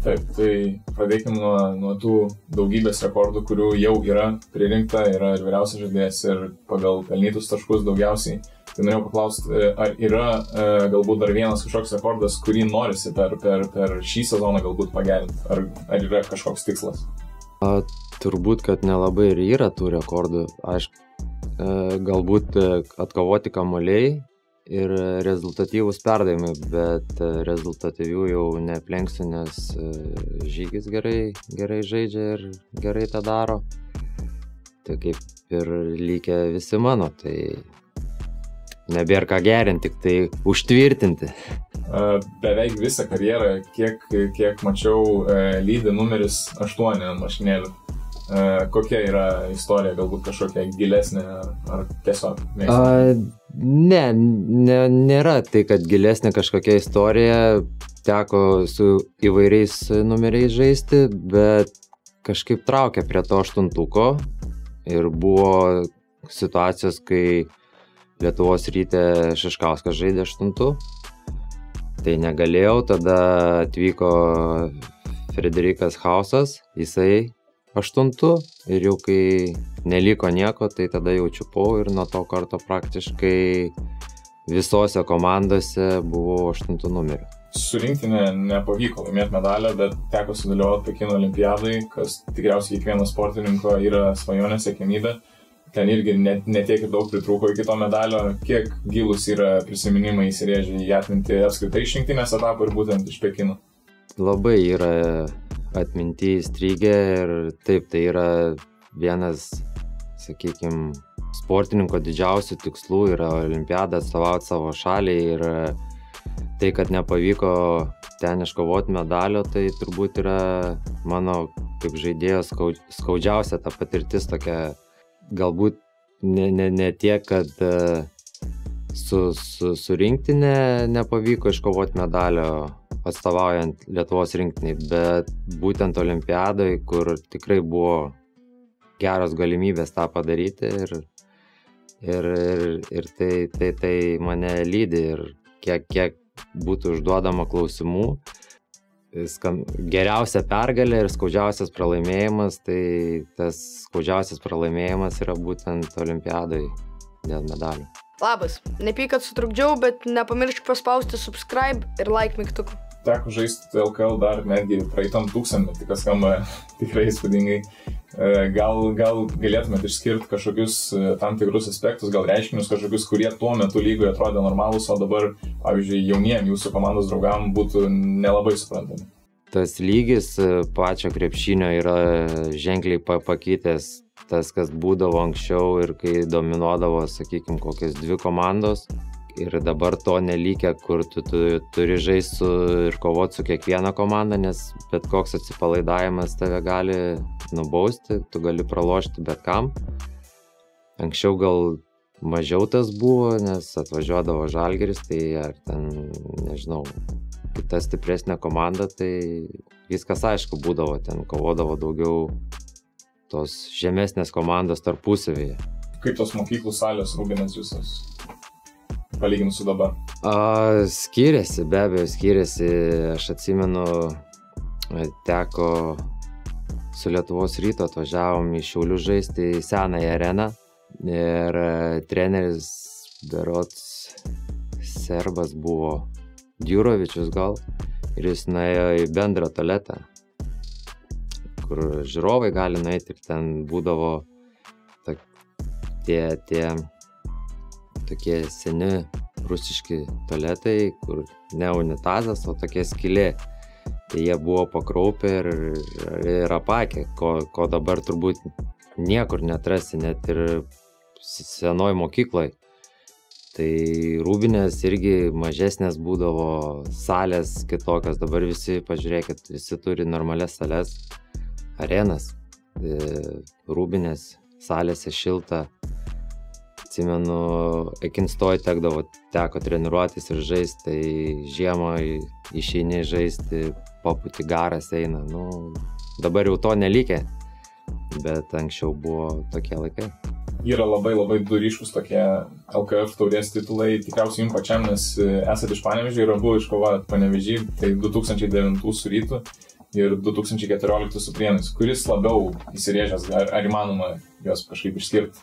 Taip, tai pradėkime nuo tų daugybės rekordų, kurių jau yra pririnkta, yra ir vyriausias žaidėjas ir pagal pelnytus taškus daugiausiai. Tai norėjau paklausti, ar yra galbūt dar vienas kažkoks rekordas, kurį norisi per šį sezoną galbūt pagerinti, ar yra kažkoks tikslas? Turbūt, kad nelabai ir yra tų rekordų. Aišku, galbūt atkovoti kamuoliai ir rezultatyvūs perdavimai, bet rezultatyvių jau neaplenksiu, nes Žygis gerai žaidžia ir gerai tą daro. Tai kaip ir likę visi mano, tai nebėra ką gerinti, tik tai užtvirtinti. Beveik visą karjerą, kiek mačiau, lydi numeris 8 ant mašinėlių. Kokia yra istorija, galbūt kažkokia gilesnė ar tiesiog mėgstama? Nėra tai, kad gilesnė kažkokia istorija, teko su įvairiais numeriais žaisti, bet kažkaip traukia prie to 8-tuko ir buvo situacijos, kai Lietuvos Ryte Šiškauskas žaidė 8-tu, tai negalėjau, tada atvyko Frederikas Hausas, jisai 8-tu ir jau kai neliko nieko, tai tada jau čiupau ir nuo to karto praktiškai visose komandose buvau 8 numeriu. Su rinktinė nepavyko laimėti medalio, bet teko sudalyvauti Pekino olimpiadai, kas tikriausiai kiekvieno sportininko yra svajonė, siekiamybė. Ten irgi netiek ir daug pritrūko iki to medalio. Kiek gilūs yra prisiminimai įsirėžę į atmintį apskritai iš rinktinės etapų ir būtent iš Pekino? Labai yra atminty įstrigę ir taip, tai yra vienas, sakykime, sportininko didžiausių tikslų yra olimpiadą atstovauti savo šaliai ir tai, kad nepavyko ten iškovoti medalio, tai turbūt yra mano kaip žaidėjo skaudžiausia ta patirtis tokia, galbūt ne tiek, kad su rinktinė nepavyko iškovoti medalio atstovaujant Lietuvos rinktiniai, bet būtent olimpiadai, kur tikrai buvo geros galimybės tą padaryti ir tai mane lydi ir kiek būtų užduodama klausimų. Geriausia pergalė ir skaudžiausias pralaimėjimas, tai tas skaudžiausias pralaimėjimas yra būtent olimpiadai dėl medalių. Labas, nepyk, kad sutrukdžiau, bet nepamiršk paspausti subscribe ir like mygtuką. Teko žaisti LKL dar netgi praeitam 1000, kas skamba tikrai įspūdingai. Gal galėtumėte išskirti kažkokius tam tikrus aspektus, gal reiškinius kažkokius, kurie tuo metu lygoje atrodė normalūs, o dabar, pavyzdžiui, jauniem jūsų komandos draugam būtų nelabai suprantami? Tas lygis pačio krepšinio yra ženkliai pakitęs, tas, kas būdavo anksčiau ir kai dominuodavo, sakykime, kokias 2 komandos. Ir dabar to nelikę, kur tu turi žaisti ir kovoti su kiekviena komanda, nes bet koks atsipalaidavimas tave gali nubausti, tu gali pralošti bet kam. Anksčiau gal mažiau tas buvo, nes atvažiuodavo Žalgiris, tai ar ten, nežinau, kita stipresnė komanda, tai viskas aišku būdavo, ten kovodavo daugiau tos žemesnės komandos tarpusavyje. Kaip tos mokyklų salės Rūbinės visos? Palyginus su dabar? Skiriasi, be abejo skiriasi. Aš atsimenu, teko su Lietuvos Ryto atvažiavom į Šiaulių žaisti į senąją areną ir treneris berods serbas buvo Djurovičius gal ir jis nuėjo į bendrą tualetą, kur žiūrovai gali nueiti ir ten būdavo tie tokie seni rusiški tualetai, kur ne unitazas, o tokia skylė. Tai jie buvo pakraupę ir apakę, ko dabar turbūt niekur neatrasi, net ir senoj mokykloj. Tai Rūbinės irgi mažesnės būdavo, salės kitokios, dabar visi, pažiūrėkit, visi turi normalias sales, arenas. Rūbinės salėse šilta. Atsimenu, Ekinstoj teko treniruotis ir žaisti, tai žiemą išeini žaisti, paputi garas eina. Dabar jau to nelikė, bet anksčiau buvo tokie laikai. Yra labai du ryškus tokie LKF taurės titulai, tikriausiai jums pačiam, nes esate iš Panevėžio ir abu iškovojot Panevėžį, tai 2009 su Rytu. ir 2014 su Prienais. Kuris labiau įsirėžęs, ar įmanoma juos kažkaip išskirti?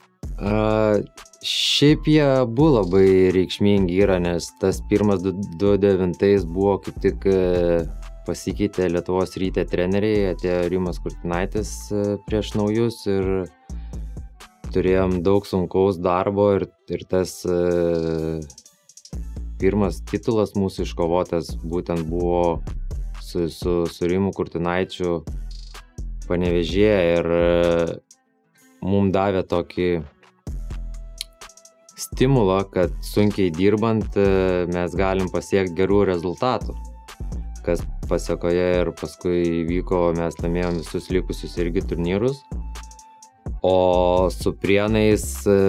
Šiaip jie buvo labai reikšmingi yra, nes tas pirmas 2009 buvo kaip tik pasikeitė Lietuvos Ryte treneriai, atėjo Rimas Kurtinaitis prieš naujus ir turėjom daug sunkaus darbo ir tas pirmas titulas mūsų iškovotas būtent buvo su Rimu Kurtinaičiu Panevėžyje ir mums davė tokį stimulą, kad sunkiai dirbant mes galim pasiekti gerų rezultatų, kas pasekoje ir paskui vyko, mes laimėjom visus likusius irgi turnyrus, o su Prienais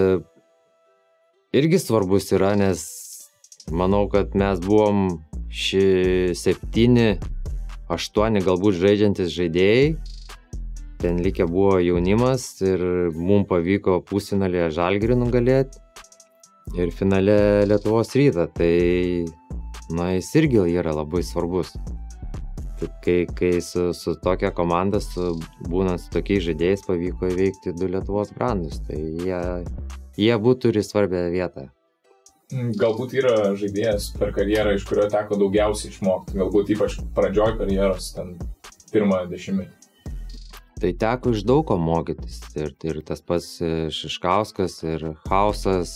irgi svarbus yra, nes manau, kad mes buvom 7-8 galbūt žaidžiantis žaidėjai, ten likę buvo jaunimas ir mums pavyko pusfinalyje Žalgirį nugalėti ir finale Lietuvos Rytą, tai jis irgi yra labai svarbus. Kai su tokia komanda, būnant su tokiais žaidėjais, pavyko įveikti 2 Lietuvos grandus, tai jie abu turi svarbią vietą. Galbūt yra žaidėjas per karjerą, iš kurio teko daugiausiai išmokti, galbūt ypač pradžioj karjeros, ten pirmą dešimtmetį. Tai teko iš daug ko mokytis, ir tas pats Šiškauskas, ir Hausas,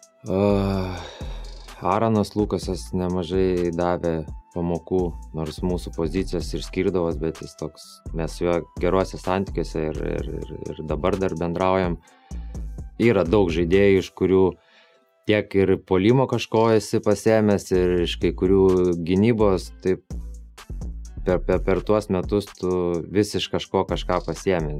Aranas Lukasas nemažai davė pamokų, nors mūsų pozicijos ir skirdavos, bet jis toks, mes su juo geruose santykiuose ir dabar dar bendraujam. Yra daug žaidėjų, iš kurių tiek ir puolimo kažko esi pasiėmęs, ir iš kai kurių gynybos, taip per tuos metus tu vis iš kažko kažką pasiėmė.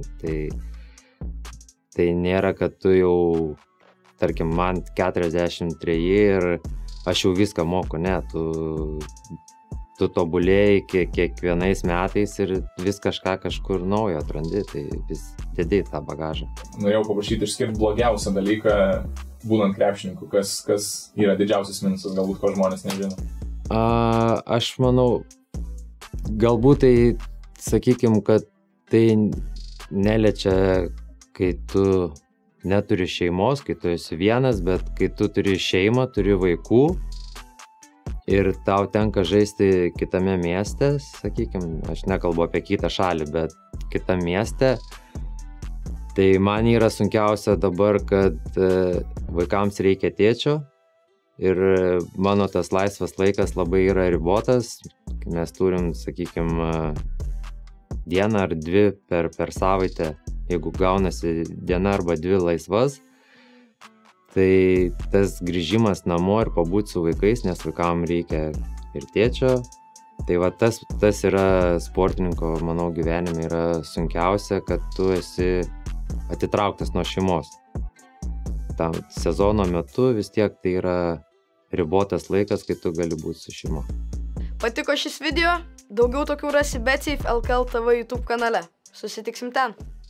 Tai nėra, kad tu jau, tarkim, man 43 ir aš jau viską moku, ne, tu tobulėjai kiekvienais metais ir vis kažką kažkur naujo atrandi, tai vis dedi tą bagažą. Norėjau paprašyti išskirti blogiausią dalyką, būnant krepšininku, kas yra didžiausias minusas, galbūt ko žmonės nežino. Aš manau, galbūt tai, sakykim, kad tai neliečia, kai tu neturi šeimos, kai tu esi vienas, bet kai tu turi šeimą, turi vaikų ir tau tenka žaisti kitame mieste, sakykim, aš nekalbu apie kitą šalį, bet kitame mieste, tai man yra sunkiausia dabar, kad vaikams reikia tėčio ir mano tas laisvas laikas labai yra ribotas. Mes turim, sakykim, dieną ar 2 per savaitę, jeigu gaunasi diena arba 2 laisvas, tai tas grįžimas namo ir pabūti su vaikais, nes vaikam reikia ir tėčio. Tai va tas yra sportininko, manau, gyvenime yra sunkiausia, kad tu esi atitrauktas nuo šeimos. Tam sezono metu vis tiek tai yra ribotas laikas, kai tu gali būti su šeima. Patiko šis video? Daugiau tokių rasi BetSafe LKL TV YouTube kanale. Susitiksim ten.